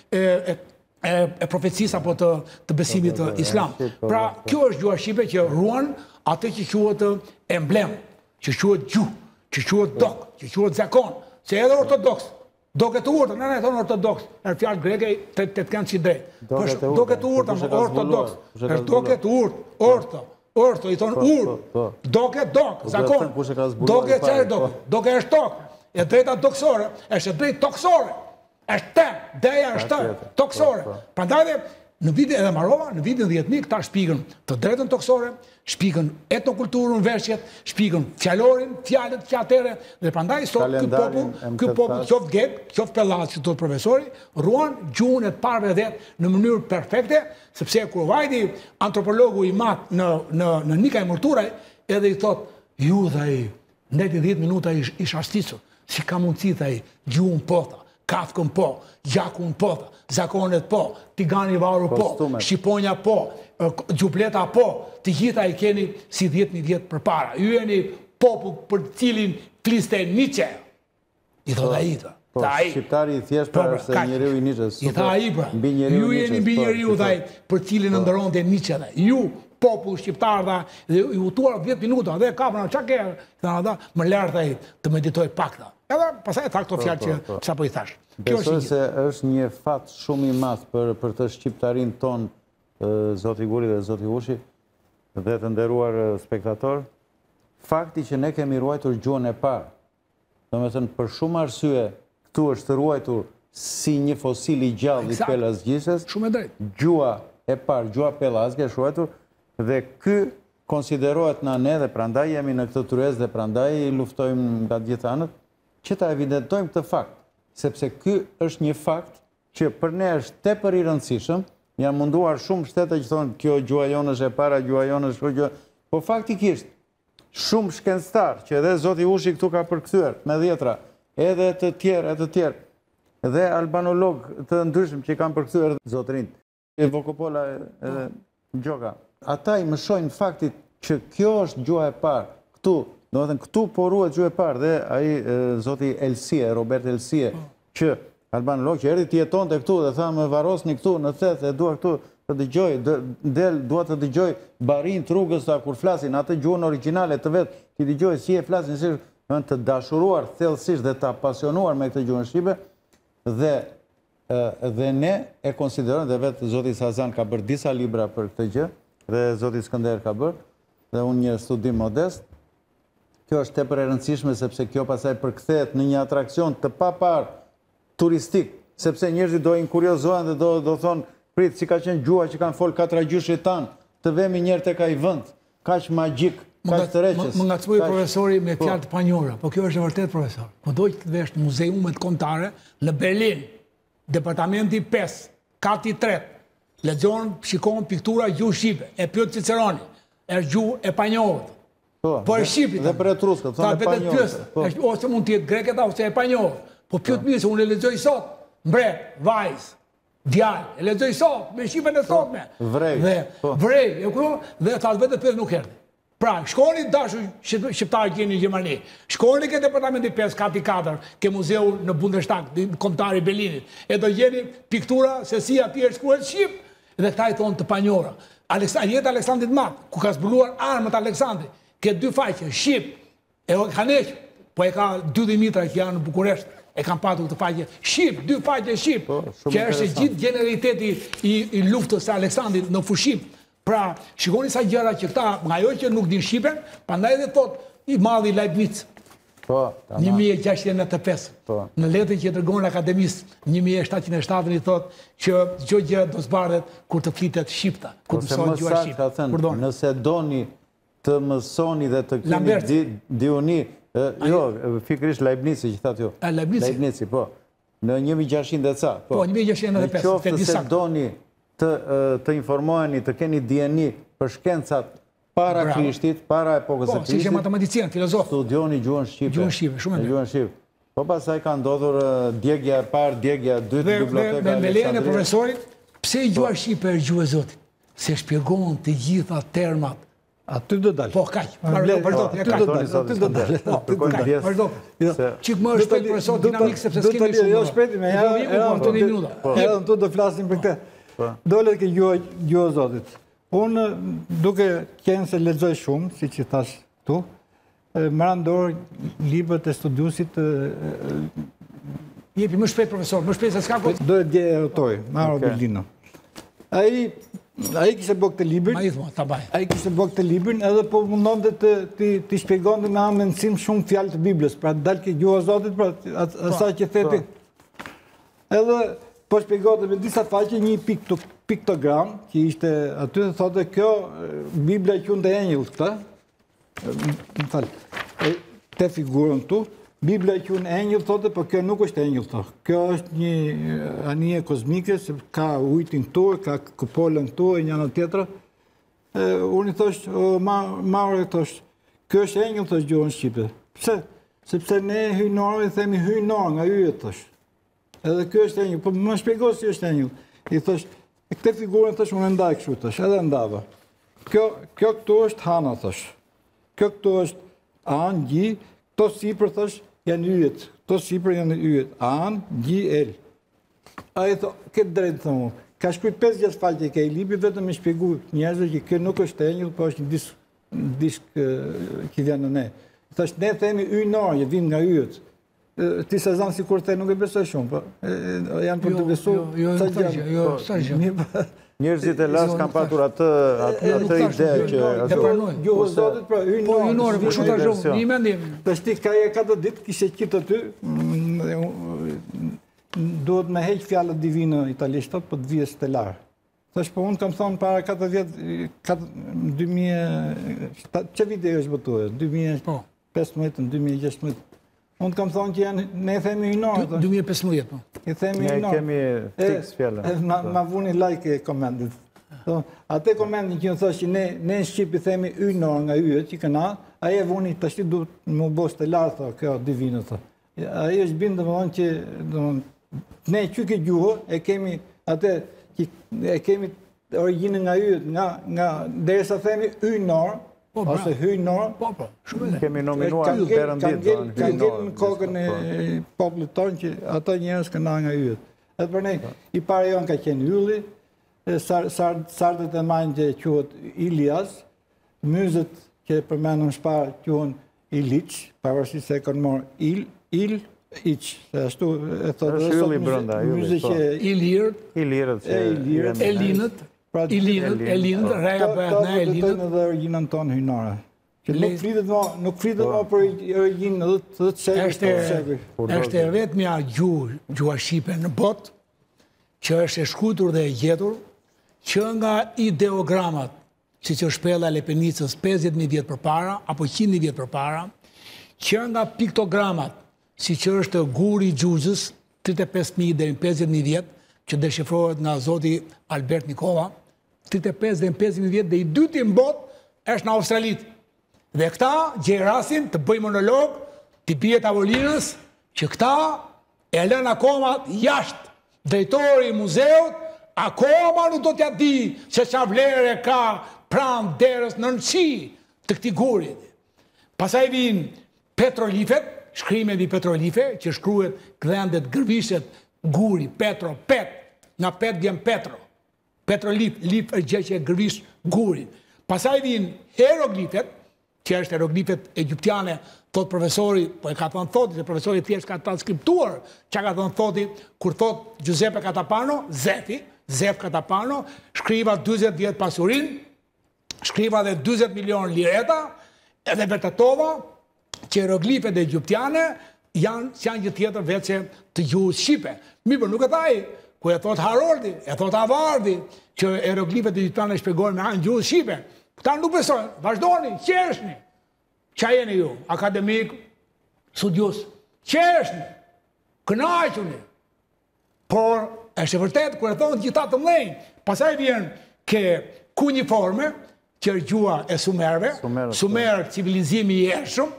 e profecisë apo të besimit të islam. Pra, kjo është gjuha shqipe që ruan atë që quhet emblem, që quhet gjuhë, që quhet dok, që quhet zakon, se edhe ortodoks, doke të urtë, në thonë ortodoks, është fjalë greke të kanë si drejt. Doke të urtë, ortodoks, është doke të urtë, orto, i thonë urtë, doke, dok, zakon, doke që është doke, doke është tokë. E drejta toksore, është drejt toksore, është tem, deja është toksore. Prandaj në vitin edhe marova, në vitin 10.000, këta shpikën të drejtën toksore, shpikën etnokulturën, veshjet, shpikën fjalorin, fjalët që atere, dhe prandaj sot ky popull, qoftë gek, qoftë pellat, që thotë profesori, ruan gjuhën e të parëve vetë në mënyrë perfekte, sepse kur vajti antropologu i mat në Nikaj Murturaj, edhe i thotë, ju dhe i, ndeti 10 minuta ish astisur. Si ka mundësi thaj, gjuhën po tha, kafkën po, gjakun po tha, zakonet po, tigani varu po, shqiponja po, gjupleta po, të gjitha i keni si 10.000 vjetë për para. Ju jeni popull për cilin fliste Nietzsche. I thot a i ta. Shqiptari i thjesht për se njeriu i Nietzsches. I tha a i pra, ju jeni mbi njeriu thaj, për cilin ndëronte Nietzsche thaj. Ju, popull shqiptar dhe i utuar 10 minuta, dhe kapën qa ke, më lërë thaj të meditoj pak tha. Edhe pasaj e tha këto fjalë që sa po i thash. Besoj se është një fat shumë i madh për të shqiptarin ton, zoti Guri dhe zoti Ushi, dhe të nderuar spektator, fakti që ne kemi ruajtur gjuhën e parë. Domethënë për shumë arsye këtu është ruajtur si një fosil i gjallë i pelazgjishes. Shumë e drejtë. Gjuha e parë, gjuha pelazgje është ruajtur dhe ky konsiderohet në ne dhe prandaj jemi në këtë tryezë dhe prandaj luftojmë nga gjithë anët që ta evidentojmë këtë fakt, sepse ky është një fakt që për ne është tepër i rëndësishëm. Janë munduar shumë shtete që thonë kjo gjuha jonë është e para, gjuha jonë është gjuha, po faktikisht shumë shkencëtar që edhe zoti Ushi këtu ka përkthyer me dhjetra, edhe të tjerë, dhe albanolog të ndryshëm që kanë përkthyer zotërin, Vokopola edhe Gjoka. Ata i mësojnë faktit që kjo është gjuha e parë këtu. Domethënë këtu po ruhet gjuha e parë dhe ai zoti Elsie, Robert Elsie, që albanolog që erdhi të jetonte këtu dhe tha më varrosni këtu në thet e dua këtu të dëgjoj, dua të dëgjoj barin të rrugës ta kur flasin atë gjuhën origjinale të vet, ti dëgjoj si e flasin, si janë të dashuruar thellësisht dhe të apasionuar me këtë gjuhën shqipe dhe ne e konsiderojmë dhe vetë zoti Sazan ka bërë disa libra për këtë gjë dhe zoti Skënder ka bërë dhe unë një studim modest. Kjo është tepër e rëndësishme sepse kjo pasaj përkthehet në një atrakcion të papar turistik, sepse njerëzit do inkuriozohen dhe do thonë, prit, si ka qenë gjuha që kanë folë 4 gjuhë tanë, të vemi njerë tek ai vend, kaq magjik, kaq të reqës. Më ngacmoi profesori me fjalë të panjohura, po kjo është e vërtet profesor. Po do që të vesh në muzeumet kombëtare në Berlin, departamenti 5, kati 3, lexon, shikon piktura gjuhë shqipe, e pyet Ciceroni, është gjuhë e panjohur. Po e shqipi. Dhe për etruskët, thonë e panjohur. Ose mund të jetë greket ose e panjohur. Po pyet mirë se unë e lexoj sot, mbret, vajz, djalë, e lexoj sot, me shqipen e sotme. Vrej. Vrej, dhe tha vetë pyet nuk erdhi. Pra, shkoni dashur shqiptarë që jeni në Gjermani, shkoni ke departamenti 5, kati 4, ke muzeu në Bundestag, kombëtar i Berlinit, e do gjeni piktura se si aty është shkruar shqip, dhe këta i thonë të panjohura. Jetë Aleksandrit Madh, ku ka zbuluar armët Aleksandri, ke 2 faqe, shqip, e kanë hequr, po e ka 2 Dimitra që janë në Bukuresht, e kanë patur këtë faqe shqip, 2 faqe shqip, që është gjithë generaliteti i luftës së Aleksandrit në Fushim. Pra, shikoni sa gjëra që këta, nga jo që nuk din Shqipen, prandaj dhe thot, i madhi Leibniz, 1695, në letën që dërgon akademisë, 1707 i thot, që çdo gjë do zbardhet kur të flitet shqipta, kur të mësohet gjua shqipe. Nëse doni të mësoni dhe të keni diuni, jo, fikrisht Leibnizi që thatë jo. Leibnizi, po. Në 1600 dhe ca. Po, 1605. Në qoftë se doni të informoheni, të keni dieni për shkencat para Krishtit, para epokës së Krishtit. Po, si ishe matematician, filozof. Studioni gjuhën shqipe. Gjuhën shqipe, shumë e mirë. Gjuhën shqipe. Po pasaj ka ndodhur djegja e parë, djegja e dytë, biblioteka Aleksandrije. Me lejen e profesorit, pse gjuha shqipe është gjuhë e Zotit? Se shpjegon të gjitha termat. Aty do dalë. Po, kaq. Aty do dalë. Çik më është shpejt profesor dinamik sepse s'kemi shumë. Jo shpejt, me ja do të flasim për këtë. Dole ke gjuhë Zotit. Unë duke qenë se lexoj shumë, si që thash tu, më randor librat e studiusit. Jepi më shpejt profesor, më shpejt se s'ka kohë. Do e dje rotoj, Mauro Bellino. Ai kishte bërë këtë librin. Ai kishte bërë këtë librin edhe po mundonte të shpjegonte me anë mësim shumë fjalë të Biblës, pra dal ke gjuha Zotit, pra asaj që theti. Edhe po shpjegonte me disa faqe një piktogram që ishte aty, thotë kjo Bibla që unë të enjëll këta, më falë, te figurën tu, Bibla që unë enjëll thotë, po kjo nuk është enjëll thotë. Kjo është një anije kozmike, se ka ujtin tu, ka kupolën tu, e një në tjetra. Unë i thoshtë, Mauro i thoshtë, kjo është enjëll thoshtë gjuhën Shqipe. Pse? Sepse ne hyjnorë i themi hyjnorë nga yjet thoshtë. Edhe kjo është enjëll, po më shpjego si është enjëll. I thoshtë, këtë figurën thoshtë unë ndaj kështu thoshtë, edhe ndava. Kjo këtu është hana thoshtë. Kjo këtu është anë, gji, këto sipër thoshtë, janë yjet, këto sipër janë yjet, anë, gji, el. A i thotë, këtë drejtë thëmë, ka shkruj 5-6 faqe ke i libri, vetëm me shpjegu njerëzve që kjo nuk është enjëll, po është një disk që vjen në ne. Thashtë, ne themi yjnorë, vim nga yjet. Ti se zanë si kur te nuk e besoj shumë, po janë për të besu. Njerëzit e lasë kanë patur atë ide që... E pranojnë. Gjuhë Zotit, pra hyjnorë, për shumë të shumë, një mendim. Të shti, ka e 4 ditë, kishe qitë aty, duhet me heq fjallët divine italisht, po të vijë stelar. Thash, po unë kam thonë para 4 vjetë, 2000... Që vite është bëtuë? 2015, 2016. Unë kam thonë që ne themi hyjnorë. 2015, po. I themi hyjnorë. Ne kemi fix fjallën. Ma vuni like e komendit. Ate komendin që në thosh që ne në Shqip i themi hyjnorë nga yjet që këna, aje vuni të shti duhet më bo stelar, kjo divino, aje është bindë më thonë që ne që ke gjuhë, e kemi atë, e kemi originë nga yjet, nga derisa themi hyjnorë, ose hyjnorë, kemi nominuar Perëndit. Ka ngellë në kokën e popullit tonë që ata njerëz këna nga yjet. Edhe për ne, i pare jonë ka qenë ylli, sardet e majnë që quhet Ilias, myzët që përmenëm shparë quhen Iliq, pavarësisht se e kanë morë Il-Iq, se ashtu e thotë myzët që... Ilirët, Elinët, Elinët, reja bëhet në Elinët. Të edhe originën tonë hyjnore. Nuk flitet më për originë dhe të sebi. Është e vetmja gjuha Shqipe në botë, që është e shkruar dhe e gjetur, që nga ideogramat si që shpella e Lepenicës 50.000 vjetë për para, apo 100.000 vjetë për para, që nga piktogramat, si që është guri i Gjuzës, 35.000 dhe 50.000 vjetë, që deshifrohet nga zoti Albert Nikola, 35 dhe 50.000 vjetë, dhe i dyti në botë është në Australit. Dhe këta gjerasin të bëj monolog, të bje tavolinës, që këta e lën akoma jashtë. Drejtori i muzeut, akoma nuk do t'ja di se qa vlerë ka pranë derës në nëqi të këti gurit. Pasaj vinë petrolifet, shkrime vi petrolife, që shkruhet këdhendet gërvishet guri, petro, pet, nga pet vjen petro. Petrolif, lif është gjë që e gërvish gurin. Pasaj vinë hieroglifet, që është hieroglifet egyptiane, thot profesori, po e ka thënë thoti, se profesori thjesht ka transkriptuar që ka thënë thoti, kur thot Giuseppe Catapano, Zef Catapano, shkriva 20 vjetë pasurin, shkriva dhe 20 milion lireta, edhe vërtetova që hieroglifet egyptiane janë gjë tjetër veçe të gjuhës shqipe. Mi për nuk e thaj, ku e thot Haroldi, e thot Avardi, që hieroglifet egyptiane shpjegojnë me anë gjuhës shqipe. Këta nuk besojnë, vazhdoni, qeshni. Qa jeni ju, akademik, studius, qeshni, kënaquni. Por, është e vërtet, kër e thonë gjitha të mlejnë, pasaj vjen ke kuniforme, që është gjua e sumerve, sumer civilizimi i ershëm,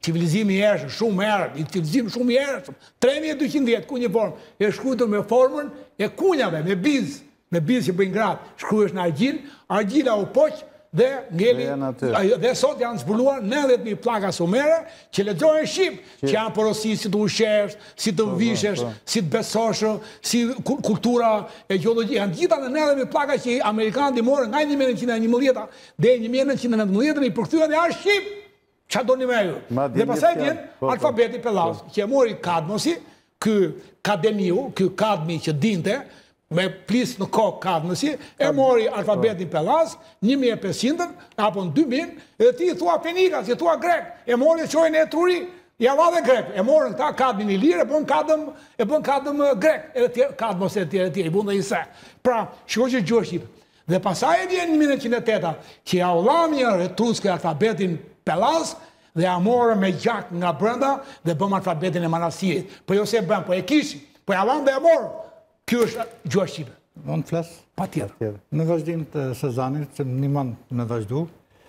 shumë erë, civilizimi shumë i ershëm, 3200 vjetë kuniform, e shkruar me formën e kunjave, me biz që bëjnë gratë, shkruesh në argjil, argjila u poq, dhe ngeli, dhe sot janë zbuluar 90.000 plaka sumere që lexohen shqip, që janë porosi si të ushesh, si të vishesh, si të besosh, si kultura e geologjia. Janë gjitha në 90.000 plaka që amerikanët i morën nga 1911 dhe 1919 i përkthyen dhe janë shqip. Qa do një me ju? Dhe pasaj vjen alfabeti Pellas, që e mori Kadmosi, ky Kademiu, ky Kadmi që dinte, me plis në kokë Kadmosi, e mori alfabetin Pellas, 1500, apo në 2000, edhe ti thua Fenika, si thua grek, e mori e qojnë e truri, ja va dhe grek, e morën këta Kadmin i lirë, e bën Kadm grek, edhe Kadmos e tjere, i bën dhe i se. Pra, shko që gjuhë Shqipe. Dhe pasaj e vjen 1908, që ja ullam një retruske alfabetin Pellas, dhe ja morë me gjak nga brenda dhe bëm alfabetin e Manasirit. Po jo se bëm, po e kishi, po ja lam dhe ja morë. Kjo është gjuha Shqipe. Unë të flasë? Pa tjetër. Në vazhdim të Sezanit, që një manë me vazhdu,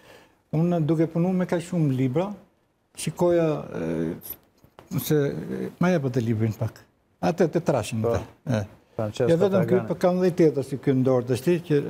unë duke punu me ka shumë libra, shikoja se ma jepët e librin pak. Ate të trashin në të. Ja vetëm kjo, për kam dhe tjetër si kjo ndorë të shti, që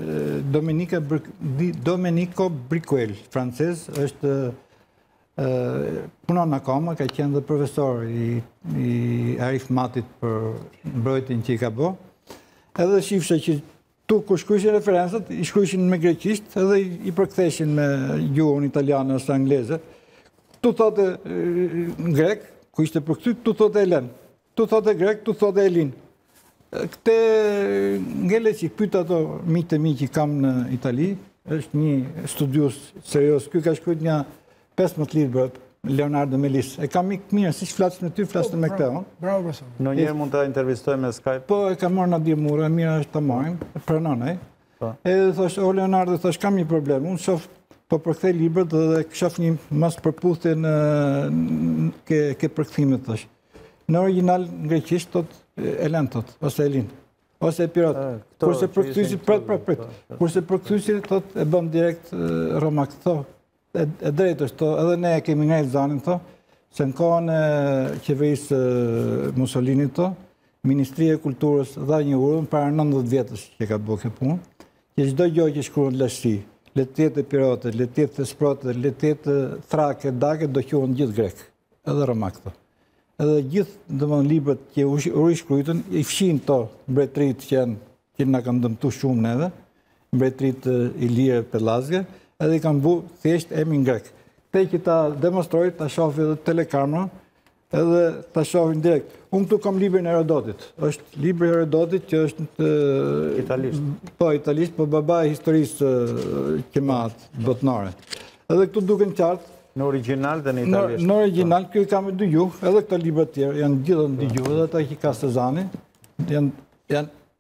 Domenico Bricuel, francez, është punon akoma, ka qenë dhe profesor i arifmatit për mbrojtjen që i ka bo. Edhe shifshe që tu ku shkrujshin referensat, i shkrujshin me greqisht, edhe i përktheshin me gjuhën italiane ose angleze. Tu thote grek, ku ishte përkthy, tu thote elen. Tu thote grek, tu thote elin. Këte ngele që i pyta ato mitë e mi që kam në Itali, është një studius serios, kjo ka shkrujt një 15 libra, Leonardo Melis. E kam mikë mirë, si që flasë me ty, flasë me këte. Bravo, profesor. Në njerë mund të intervistoj me Skype? Po, e ka morë në djemura, mirë është të marrim, pranon, e? Edhe thosh, o Leonardo, thosh, kam një problem, unë shof, po përkthej librat dhe shof një mas përputhje në ke përkthimet, thosh. Në original në greqisht, thot, Elen, thot, ose Elin, ose Pirot. Kurse përkthysi, thot, e bëm direkt Romak, thot, e drejtë është, edhe ne e kemi nga Elzanin, se në kohën e qeverisë Mussolinit, Ministria e Kulturës dha një urën para 90 vjetës që ka bërë këtë punë, që çdo gjë që shkruan lashti, le të jetë Pirote, le të jetë Sprote, le të jetë Thrake, Dake, do quhen gjithë grek, edhe Romak. Edhe gjithë domethënë librat që u rishkrujtën, i fshin to mbretërit që na kanë dëmtuar shumë neve, mbretërit Ilire Pellazge, edhe i kanë bu thjesht emrin grek. Te që ta demonstroj, ta shofi edhe telekamera, edhe ta shofin direkt. Unë këtu kam librin e Herodotit. Është libri i Herodotit që është italisht. Po, italisht, po baba e historisë kemat botnore. Edhe këtu duken qartë. Në original dhe në italisht. Në original, kjo i kam e dy gjuhë, edhe këto libra tjerë, janë gjithë në dy gjuhë, edhe ata që ka Sezani, janë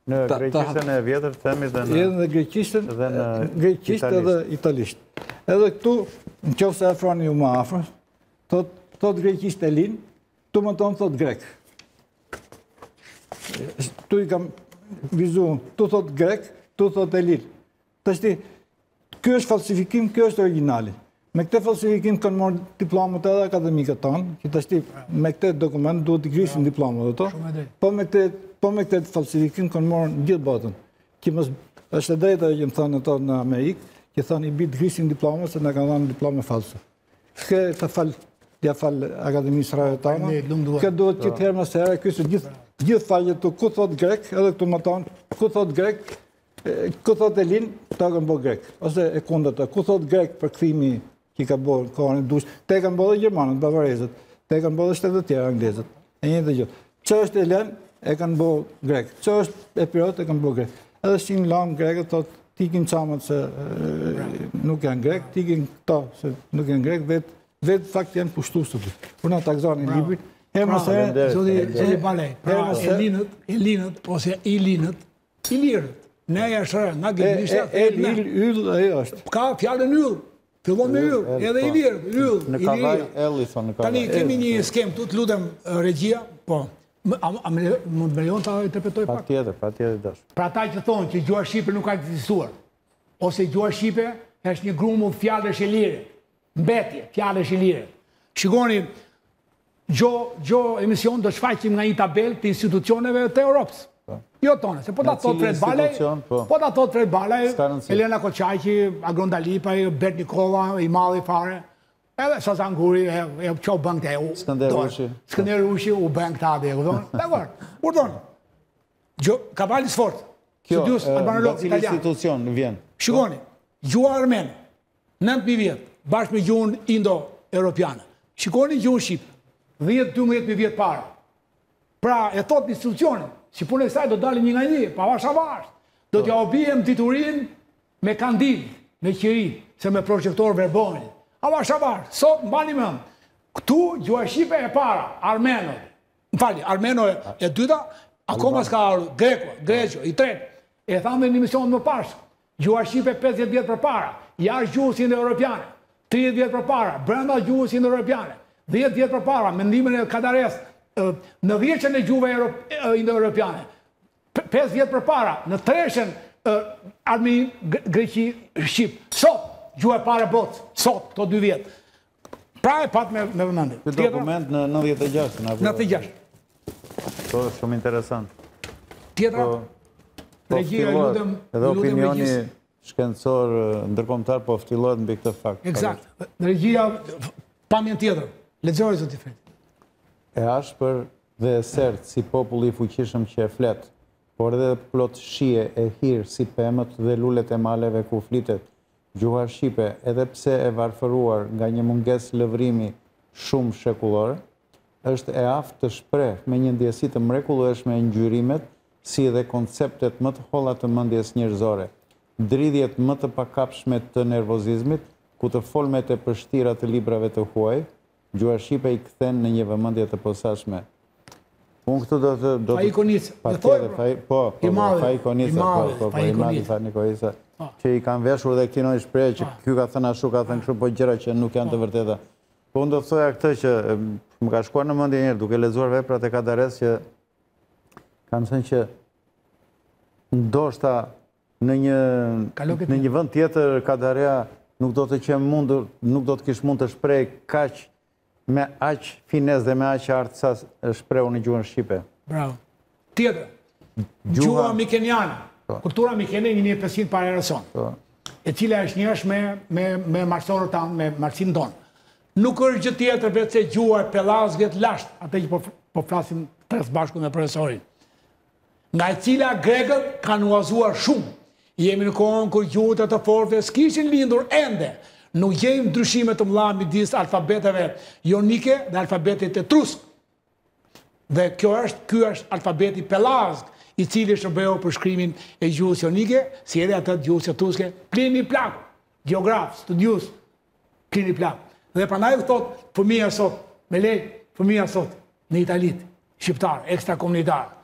Në greqishten e vjetër themi dhe në... Edhe në greqisht edhe italisht. Edhe këtu, në qoftë se afroni ju më afër, thot greqisht e linë, tu më tonë thot grek. Tu i kam vizu, tu thot grek, tu thot e linë. Tashti, kjo është falsifikim, kjo është originali. Me këte falsifikim kanë morë diplomët edhe akademikët tonë, që tashti me këte dokument duhet të grisin diplomët dhe to, po me këte falsifikim kanë morë në gjithë botën. Që është e drejta që më thënë ato në Amerikë, që thënë i bitë grisin diplomët se në kanë dhënë diplome false. Kë të falë akademisë rajë tonë, kë duhet që të herë më sere, kësë gjithë falje të ku thot grek, edhe këtu më tonë, ku thot grek, ku thot e linë, ta kanë bo grek. Ose e kundër të, ku thot grek për këthimi që ka bo në kohën e dush, te kanë bo dhe Gjermanët, Bavarezët, te kanë bo dhe shtetë të tjera Anglezët, e një dhe gjithë. Që është e lenë, e kanë bo grek. Që është e pirot, e kanë bo grek. Edhe shimë lamë grekët, thot, tikin qamët se nuk janë grek, tikin këto se nuk janë grek, vetë fakt janë pushtus të të. Puna të akzoni në librit, herë më se... Zoti Balej, pra Elinët, ose Ilinët, Ilirët, ne e shërë, na gëndishtë... Yll, ajo është. Ka fjallën yll, fillon me yll, edhe Ilirët, yll, Në kavaj, Ellison, në kavaj. Tani, kemi një skem, tu të lutem regjia, po, a më lejon të interpretoj pak? Pa tjetër dash. Pra ta që thonë që gjua Shqipe nuk ka ekzistuar, ose gjua Shqipe është një grumull fjallësh e lire, mbetje, fjallësh e lire. Shikoni, gjo emision do shfaqim nga një tabel të institucioneve të Europës. Jo tonë, se po ta thot Fred Balaj, Elena Koçaqi, Agron Dalipaj, Bert Nikova, i madhi fare, edhe Sazan Guri, e qo bëng të e u. Skënder Rushi, u bëng të adhe, u thonë. Dakor, urdon. Kavalis fort. Kjo, nga cili institucion vjen? Shikoni, gjua armene, 9.000 vjetë, bashkë me gjuhën indo-europiane. Shikoni gjuhën Shqipë, 10-12.000 vjetë para. Pra, e thot institucionin, si punë e saj do dalin një nga një, pa vash. Do t'ja obijem diturin me kandil, me qiri, se me projektor verbojnë. A vash, sot mbani më, këtu gjua Shqipe e para, Armenoj. Më fali, Armenoj e dyta, akoma s'ka Greqo, i tretë. E thamë në një mision më pashë, gjua Shqipe 50 vjetë për para, jashtë gjuhës indo-europiane, 30 vjetë për para, brenda gjuhës indo-europiane, 10 vjetë për para, mendimin e Kadares, në vjeqen e gjuhëve indo-europiane, 5 vjetë për para, në treshen Armeni, Greqi, Shqip, sot, gjuhë e pare botë, sot, këto 2 vjetë. Pra e pat me vëmendje. Këtë dokument në 96. 96. To është shumë interesant. Tjetra, regjia lutem edhe opinioni shkencor ndërkombëtar po ftillohet mbi këtë fakt. Eksakt. Regjia, pamjen tjetër. Lexoj zoti Fred. E ashpër dhe e sertë si populli i fuqishëm që e flet, por edhe plot shije e hirë si pemët dhe lulet e maleve ku flitet. Gjuha Shqipe, edhe pse e varfëruar nga një munges lëvrimi shumë shekullore, është e aftë të shpreh me një ndjesi të mrekullueshme e ngjyrimet, si edhe konceptet më të holla të mendjes njerëzore, dridhjet më të pakapshme të nervozizmit, ku të folmet e përshtira të librave të huaj, gjuha Shqipe i kthen në një vëmendje të posaçme. Unë këtu do të... Faikonica. Faikonica, që i kanë veshur dhe këtino i shpreh që kjo ka thënë ashtu, ka thënë kështu, po gjëra që nuk janë të vërteta. Po unë do të thoja këtë që më ka shkuar në mendje njerë, duke lexuar veprat e Kadares që kanë thënë që ndoshta në një vend tjetër Kadarea nuk do të qenë mundur, nuk do të kish mund të shpreh kaq me aq fines dhe me aq artë sa shprehu në gjuhën Shqipe. Bravo. Tjetër, gjuha mikeniane, kultura mikene 1500 para erës sonë, e cila është njëshme me marsorët tanë, me marsin tonë. Nuk është gjë tjetër vetë se gjuha e Pellazgët lasht, atë që po flasim tres bashku me profesorin, nga e cila grekët kanë uazuar shumë. Jemi në kohën kur gjuhët e të forte s'kishin lindur ende. Nuk gjejmë ndryshime të mëdha midis alfabeteve jonike dhe alfabetit etrusk. Dhe ky është alfabeti Pellazg, i cili shërbeu për shkrimin e gjuhës jonike, si edhe atë gjuhës etruske, Plini Plaku, geograf, studius, Plini Plaku. Dhe prandaj thot fëmia sot, me lej, fëmia sot në Italit, shqiptar, ekstrakomunitar,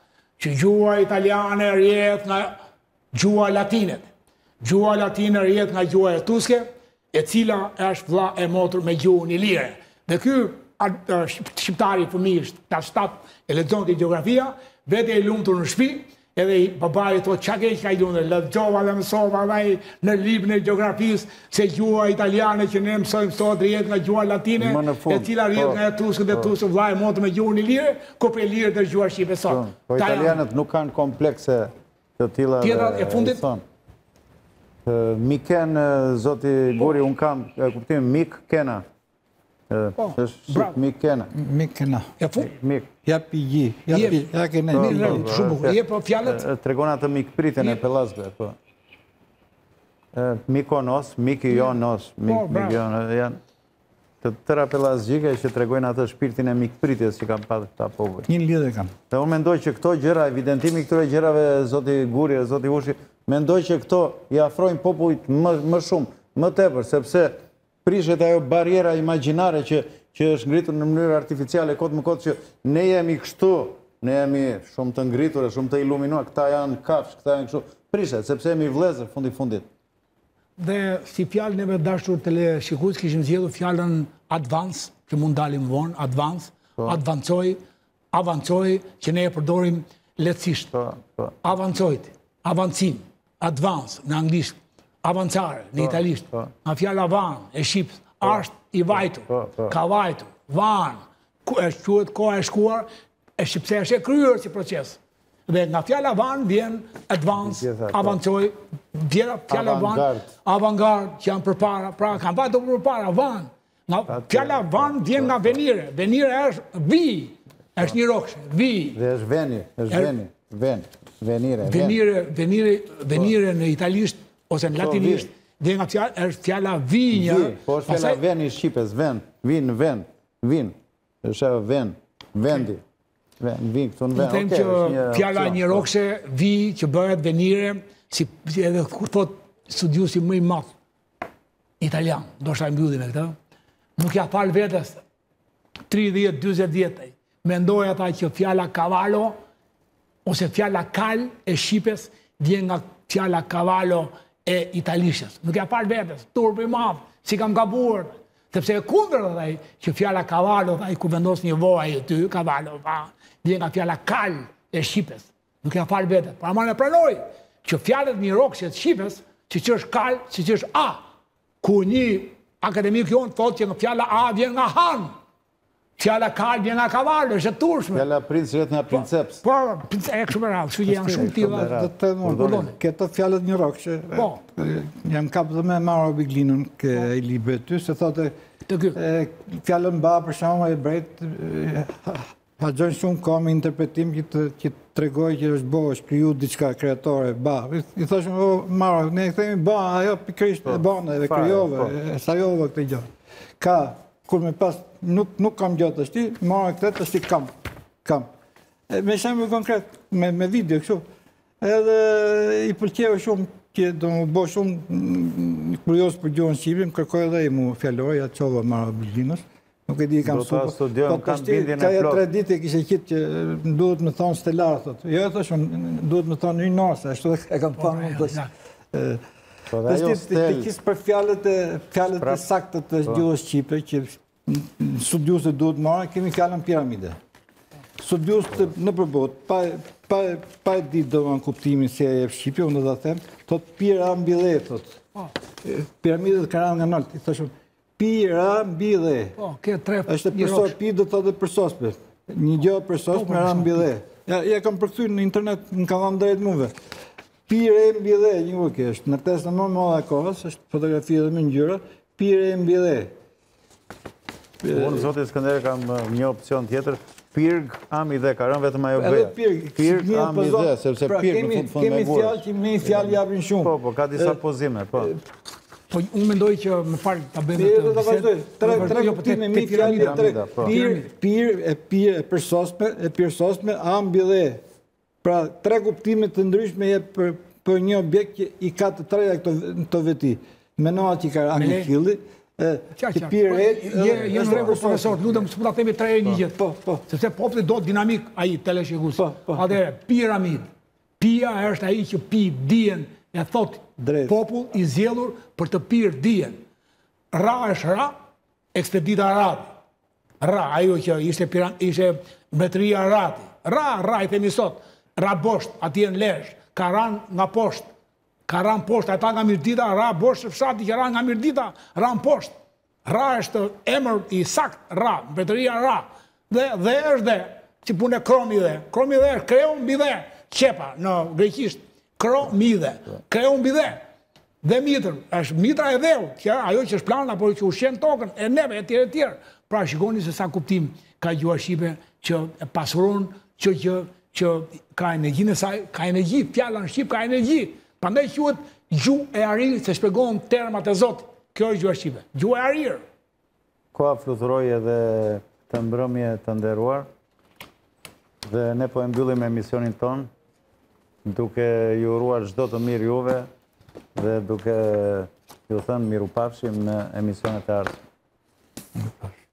që gjua italiane rjet nga gjua latinet. Gjua latine rjet nga gjua etuske, e cila është vlla e motur me gjuhën ilire. Dhe ky shqiptari fëmijës klas 7 e lexonte gjeografia, vete i lumtur në shtëpi, edhe i babai thotë çka keq ka i lumë, lexova dhe mësova vaj në librin e gjeografisë se gjua italiane që ne mësojmë sot rjet nga gjua latine, e cila rjet nga etuske dhe etuske vlla e motur me gjuhën ilire, ku për ilire dhe gjua shqipe sot. Po italianët nuk kanë komplekse të tilla. Tjetrat e fundit Miken, zoti Guri, unë kam kuptim Mik Kena. është Mik Kena. Mik Kena. Mik. Japi gji. Ja kene gji. Shumë bukur. Je po fjalët? Tregon atë mikpritjen e pellazëve, po. Mikonos, Mikionos, janë të tëra pellazgjike që tregojnë atë shpirtin e mikpritjes që kanë pasur këta popull. Një lidhje kam. Dhe unë mendoj që këto gjëra, evidentimi këtyre gjërave, zoti Guri, zoti Ushi, mendoj që këto i afrojnë popullit më shumë, më tepër, sepse prishet ajo barriera imagjinare që është ngritur në mënyrë artificiale kot më kot që ne jemi kështu, ne jemi shumë të ngritur, shumë të iluminuar, këta janë kafsh, këta janë kështu. Prishet, sepse jemi vëllezër fundit. Dhe si fjalën e me dashur teleshikues kishim zgjedhur fjalën advance, që mund dalim vonë, advance, avancoj, që ne e përdorim lehtësisht. Avancojt, avancim, advance në anglisht, avancare në italisht. Nga fjala van e shqipt, është i vajtur, ka vajtur, van, quhet koha e shkuar, e shqipse është e kryer si proces. Dhe nga fjala van vjen advance, avancoj, fjala van, avantgard, që janë përpara, pra kanë vajtur përpara, van. Nga fjala van vjen nga venire, venire është vi, është një rokshë, vi. Dhe është venire, venire në italisht, ose në latinisht, dhe nga fjala vinja. Po është fjala ven i Shqipes, ven, vin, është ven, vendi. Vin, këtu në ven, them që fjala një rokse, vi, që bëhet venire, si edhe kur thot studiusi më i madh italian, do shta mbyllim me këtë, nuk ja fal vetes 30-40 vjetë. Mendoj ata që fjala cavallo ose fjala kal e shqipes vjen nga fjala cavallo e italishës. Nuk ja fal vetes, turp i madh, si kam gabuar, sepse e kundër ai që fjala cavallo, ai ku vendos një vojë aty, cavallo, vjen nga fjala kal e shqipes. Nuk ja fal vetes. Pra më ne pranoj që fjalët mirokse të shqipes, siç është kal, siç është a, ku një akademik jonë thotë që nga fjala a vjen nga han. Fjala kal vjen nga cavallo, është e turshme. Fjala princ vjen nga princeps. Po, e kështu me radhë, kështu janë shumë tilla. Këto fjalët mirokse. Po. Jam kap dhe me Maro Biglinën ke i librit ty, se thotë fjalën ba për shkakun e brejt Haxhon shumë ka me interpretim që tregoj që është bo, është kriju diçka kreatore, ba. I thoshëm, Maro, ne themi ba, ajo pikërisht e bane, e krijove, e sajove këtë gjë. Ka, kur me pas, nuk kam gjatë është ti, Maro këtë është ti kam. Me shembull konkret, me video, kështu. Edhe i pëlqeu shumë që do më bo shumë kurios për gjuhën shqipe, më kërkoj edhe i mu fjalloj, atë qova Maro Biglinës. Nuk e di kam super. Po të shti, ka e 3 ditë e kishe qitë që duhet me thonë stelar, thotë. Jo e thëshën, duhet me thonë një nërse, ashtu e kam thonë më të të kisë për fjallet e saktët të gjuhës Shqipe, që studiusët duhet marrë, kemi fjallën piramide. Studiusët në përbot, pa e ditë do në kuptimin se e Shqipe, unë dhe them, thotë pirambile, thotë. Piramidet ka ranë nga nëllë, i thëshën, pirambile. Është përsos, pi do të thotë përsospe. Një gjë përsospe me rambile. Ja kam përkthyr në internet, në kam dhënë drejt muve. Pirambile, një vëke është. Në test në më madhe e kohës, është fotografi dhe me ngjyra, pirambile. Unë, zoti Skënder, kam një opcion tjetër, pirg amide, ka rënë vetëm ajo beja. Pirg amide, sepse pirg në fund me vurë. Kemi fjallë japin shumë. Po, ka disa pozime, po. Po, unë mendoj që më falë të bëjmë të vazhdoj. Tre kuptime, mi fjallë, pir e përsosme, ambile. Pra, 3 kuptime të ndryshme je për një objekt që i ka të treja këto veti. Menoa që i ka angikilli, Që pirë Je në rregull, profesor, lutem, s'po ta themi 3 herë një gjë. Po. Sepse populli do dinamik ai teleshikues. Atëherë, piramid. Pia është ai që pi dijen, e thot popull i zgjedhur për të pirë dijen. Ra është ra, ekspedita Arati. Ra, ajo që ishte mbretëria Arati. Ra i themi sot. Ra bosht, atje në Lezhë, ka ranë nga poshtë. Ka ranë poshtë, ata nga Mirdita, ra bosht fshati që ranë nga Mirdita, ranë poshtë. Ra është emër i sakt, ra, mbretëria Ra. Dhe është dhe, që punë e kromi dhe. Kromi dhe është kreu mbi dhe, qepa në greqisht, kro mi dhe, kreu mbi dhe. Dhe mitër, është mitra e dheu, që ajo që është planë, apo që ushqen tokën, e neve, e tjerë. Pra shikoni se sa kuptim ka gjua shqipe që pasuron, që ka energjinë e saj, ka energji, fjalla në Shqip ka energji. Prandaj quhet gjuhë e arirë, se shpjegohen termat e Zotit. Kjo është gjua shqipe, gjuhë e arirë. Koha fluturoi edhe të mbrëmje të nderuar, dhe ne po e mbyllim emisionin ton, duke ju uruar çdo të mirë juve dhe duke ju thënë mirupafshim në emisionet e ardhshme.